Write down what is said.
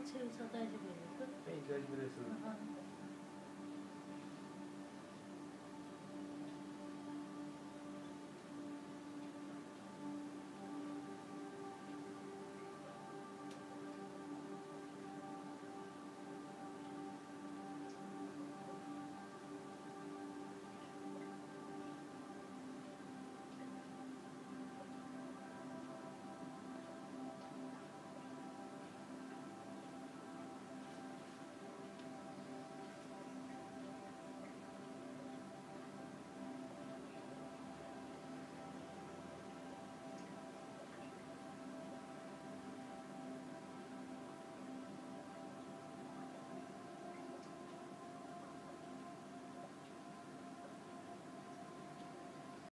채우서大丈夫です。 はい、大丈夫です。